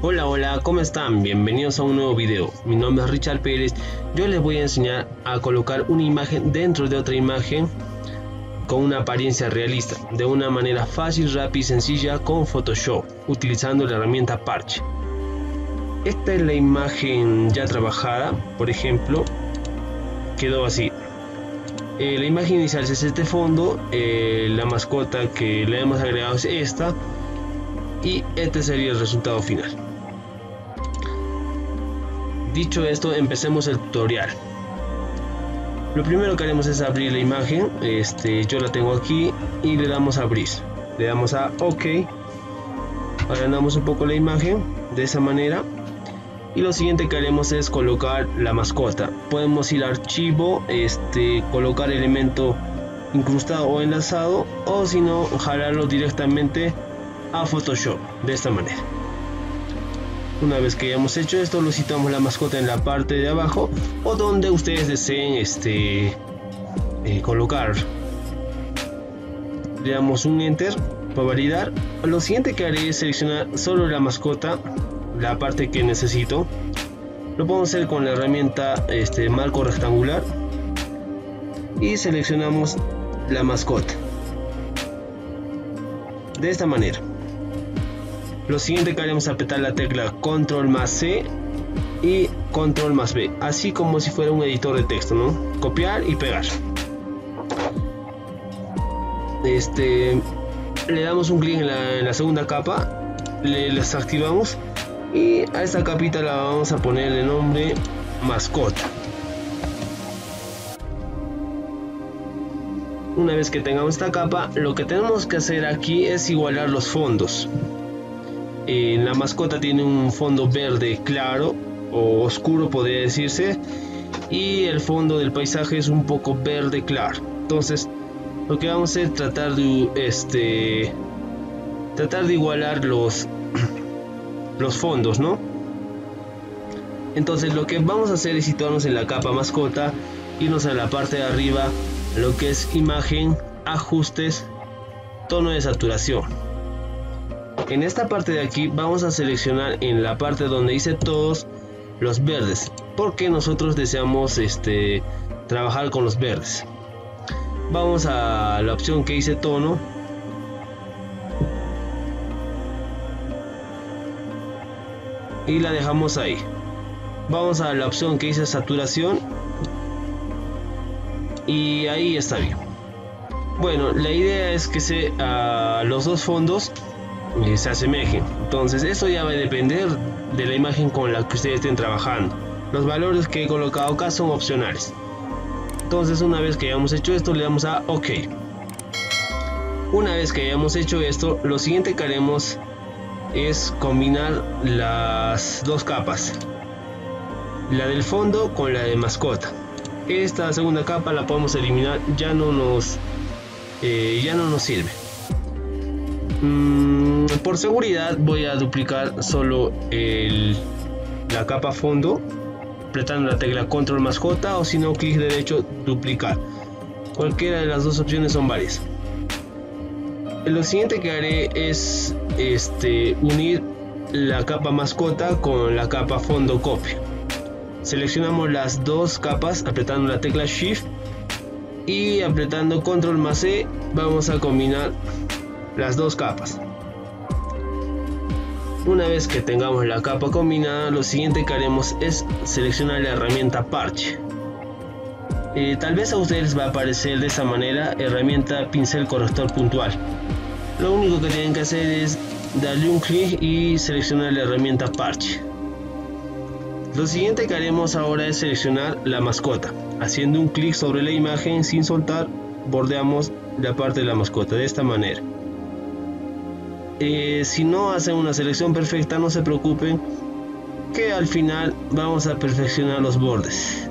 Hola, hola, ¿cómo están? Bienvenidos a un nuevo video. Mi nombre es Richard Pérez. Yo les voy a enseñar a colocar una imagen dentro de otra imagen con una apariencia realista, de una manera fácil, rápida y sencilla con Photoshop, utilizando la herramienta Parche. Esta es la imagen ya trabajada, por ejemplo, quedó así. La imagen inicial es este fondo, la mascota que le hemos agregado es esta, y este sería el resultado final. Dicho esto, empecemos el tutorial. Lo primero que haremos es abrir la imagen. Yo la tengo aquí y le damos a abrir. Le damos a OK. Agrandamos un poco la imagen de esa manera. Y lo siguiente que haremos es colocar la mascota. Podemos ir a archivo, colocar elemento incrustado o enlazado, o si no, jalarlo directamente a Photoshop de esta manera. Una vez que hayamos hecho esto, lo citamos la mascota en la parte de abajo o donde ustedes deseen colocar. Le damos un enter para validar. Lo siguiente que haré es seleccionar solo la mascota, la parte que necesito. Lo podemos hacer con la herramienta marco rectangular y seleccionamos la mascota de esta manera. Lo siguiente que haremos es apretar la tecla control más C y control más B, así como si fuera un editor de texto, ¿no? Copiar y pegar. Le damos un clic en la segunda capa, le desactivamos y a esta capita la vamos a poner el nombre mascota. Una vez que tengamos esta capa, lo que tenemos que hacer aquí es igualar los fondos. La mascota tiene un fondo verde claro o oscuro, podría decirse, y el fondo del paisaje es un poco verde claro. Entonces lo que vamos a hacer es tratar de igualar los fondos, ¿no? Entonces lo que vamos a hacer es situarnos en la capa mascota, irnos a la parte de arriba, lo que es imagen, ajustes, tono de saturación. En esta parte de aquí vamos a seleccionar en la parte donde dice todos los verdes, porque nosotros deseamos trabajar con los verdes. Vamos a la opción que dice tono y la dejamos ahí. Vamos a la opción que dice saturación y ahí está bien. Bueno, la idea es que los dos fondos se asemejen. Entonces eso ya va a depender de la imagen con la que ustedes estén trabajando. Los valores que he colocado acá son opcionales. Entonces una vez que hayamos hecho esto, le damos a OK. Una vez que hayamos hecho esto, lo siguiente que haremos es combinar las dos capas, la del fondo con la de mascota. Esta segunda capa la podemos eliminar, ya no nos sirve. Por seguridad voy a duplicar solo la capa fondo, apretando la tecla control más J, o si no, clic derecho, duplicar. Cualquiera de las dos opciones son válidas. Lo siguiente que haré es unir la capa mascota con la capa fondo copia. Seleccionamos las dos capas apretando la tecla shift y apretando control más C vamos a combinar las dos capas. Una vez que tengamos la capa combinada, lo siguiente que haremos es seleccionar la herramienta Parche. Tal vez a ustedes les va a aparecer de esta manera, herramienta pincel corrector puntual. Lo único que tienen que hacer es darle un clic y seleccionar la herramienta Parche. Lo siguiente que haremos ahora es seleccionar la mascota. Haciendo un clic sobre la imagen sin soltar, bordeamos la parte de la mascota de esta manera. Si no hacen una selección perfecta, no se preocupen, que al final vamos a perfeccionar los bordes.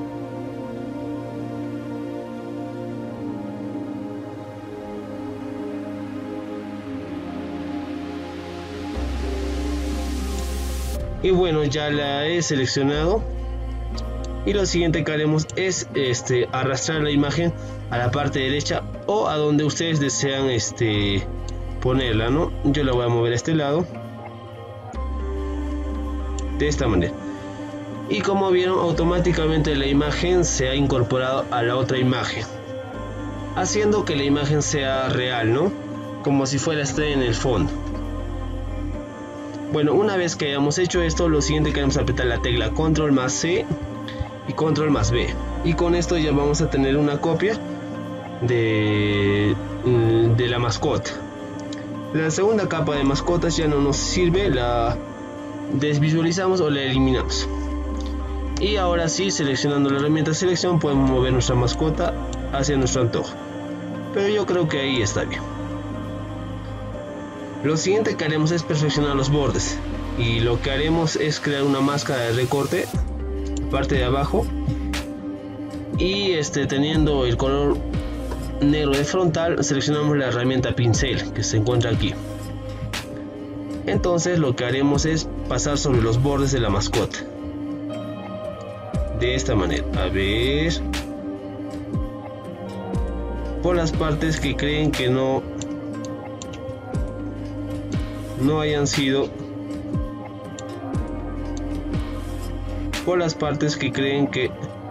Y bueno, ya la he seleccionado y lo siguiente que haremos es arrastrar la imagen a la parte derecha o a donde ustedes desean ponerla, ¿no? Yo la voy a mover a este lado de esta manera. Y como vieron, automáticamente la imagen se ha incorporado a la otra imagen, haciendo que la imagen sea real, ¿no? Como si fuera este en el fondo. Bueno, una vez que hayamos hecho esto, lo siguiente que vamos a apretar la tecla control más C y control más B, y con esto ya vamos a tener una copia de la mascota. La segunda capa de mascotas ya no nos sirve, la desvisualizamos o la eliminamos. Y ahora sí, seleccionando la herramienta selección, podemos mover nuestra mascota hacia nuestro antojo, pero yo creo que ahí está bien. Lo siguiente que haremos es perfeccionar los bordes, y lo que haremos es crear una máscara de recorte, parte de abajo, y teniendo el color negro de frontal, seleccionamos la herramienta pincel que se encuentra aquí. Entonces lo que haremos es pasar sobre los bordes de la mascota, de esta manera, a ver, por las partes que creen que no hayan sido, por las partes que creen que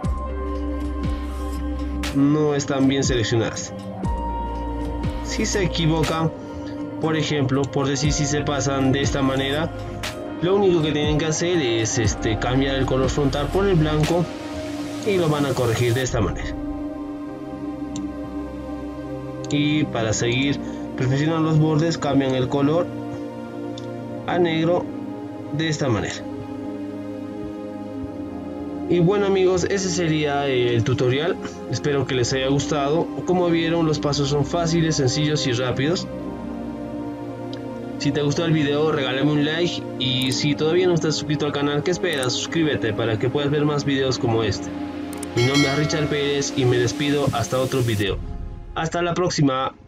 no están bien seleccionadas. Si se equivocan, por ejemplo, por decir, si se pasan de esta manera, lo único que tienen que hacer es cambiar el color frontal por el blanco y lo van a corregir de esta manera. Y para seguir perfeccionando los bordes, cambian el color a negro de esta manera. Y bueno amigos, ese sería el tutorial. Espero que les haya gustado. Como vieron, los pasos son fáciles, sencillos y rápidos. Si te gustó el video, regálame un like, y si todavía no estás suscrito al canal, ¿qué esperas? Suscríbete para que puedas ver más videos como este. Mi nombre es Richard Pérez y me despido hasta otro video. Hasta la próxima.